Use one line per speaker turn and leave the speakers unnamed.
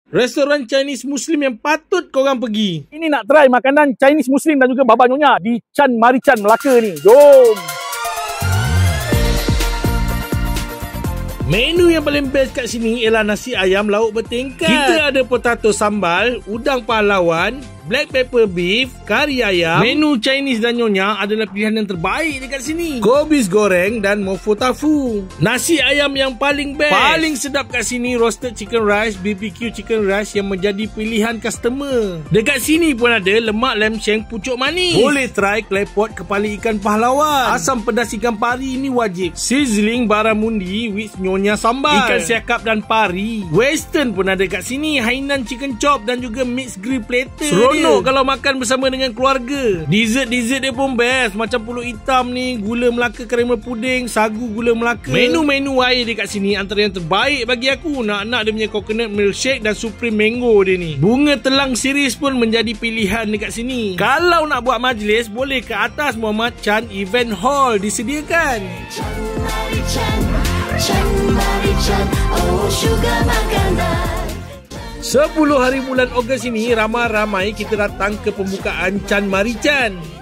Restoran Chinese Muslim yang patut korang pergi.
Ini nak try makanan Chinese Muslim dan juga Baba Nyonya di Chan Marichan Melaka ni. Jom!
Menu yang paling best kat sini ialah nasi ayam lauk bertingkat. Kita ada potato sambal, udang pahlawan, black pepper beef, kari ayam. Menu Chinese dan Nyonya adalah pilihan yang terbaik dekat sini. Kobis goreng dan mofo tofu. Nasi ayam yang paling best. Paling sedap kat sini roasted chicken rice, BBQ chicken rice yang menjadi pilihan customer. Dekat sini pun ada lemak lam sheng pucuk manis. Boleh try klepot kepala ikan pahlawan. Asam pedas ikan pari ni wajib. Sizzling barramundi with Nyonya sambal. Ikan siakap dan pari. Western pun ada kat sini. Hainan chicken chop dan juga mixed grill platter. Seronok kalau makan bersama dengan keluarga. Dessert dia pun best. Macam pulut hitam ni, gula Melaka caramel puding, sagu gula Melaka. Menu-menu air dekat sini antara yang terbaik bagi aku. Nak dia punya coconut milkshake dan supreme mango dia ni. Bunga telang series pun menjadi pilihan dekat sini. Kalau nak buat majlis, boleh ke atas Muhammad Chan Event Hall disediakan. Chan Marichan, oh sugar makanan. 10 hari bulan Ogos ini ramai-ramai kita datang ke pembukaan Chan Marichan.